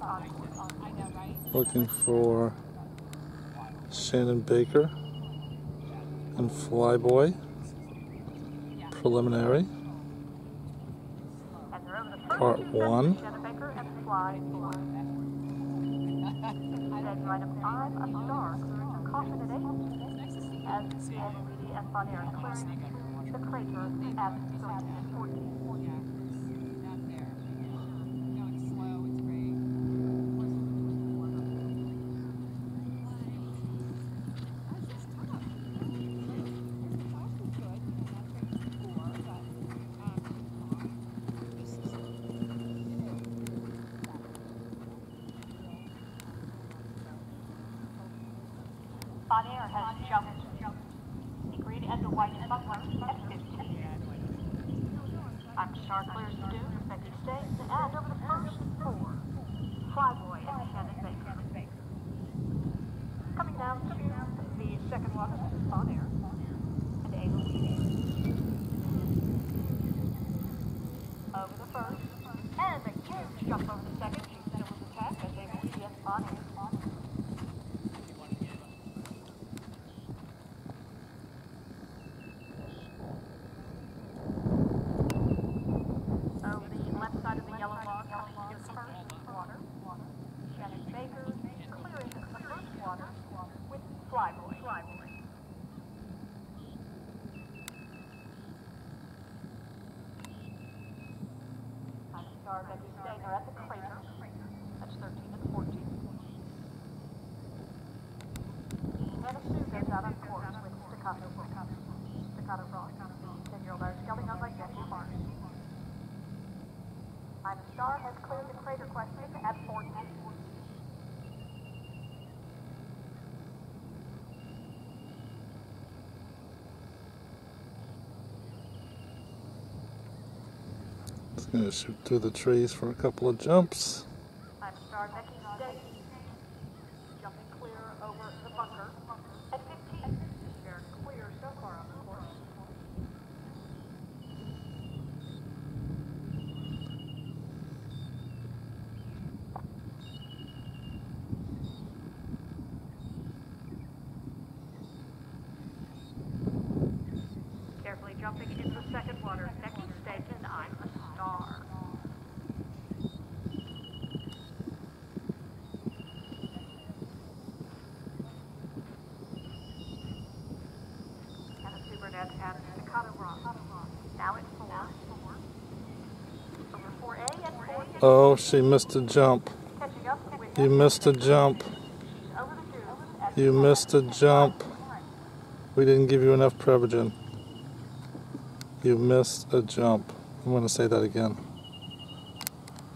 Looking for Shannon Baker and Flyboy. Preliminary. Part 1. Item 5, a star, caution at 8, as Annalise and Bon Air clearing the crater at 13 and 14. Bon Air has jumped the green and the white buckler at 15. I'm Star clears the dune, Becky stays, and over the first 4, Flyboy and Shannon Baker. Coming down to the second one, this is Bon Air and Ava Weedy. Over the first, and a huge jump over the second. She said it was attacked as Ava Weedy and Bon Air. Side of the yellow log coming to the first water. Shannon Baker clearing the first water with Flyboy. Star Becky Stainer at the crater. That's 13 and 14. Hannah Sue goes out on course with Staccato Rock. 10-year-old Irish gelding on by Jackie Barnes. I'm Star has cleared the crater question at 14. It's going to shoot through the trees for a couple of jumps. I'm Star Becky Stays, jumping clear over the bunker at 15. They're clear so far on the course. Carefully jumping into the second water, Becky Stays, and I'm a Star. Hannah Sue Burnett at Staccato Rock. Now at 4. Over 4A and 4. Oh, she missed a jump. Catching up with You missed a jump. over the dunes at You missed a jump. We didn't give you enough Prevagen. You missed a jump. I'm going to say that again.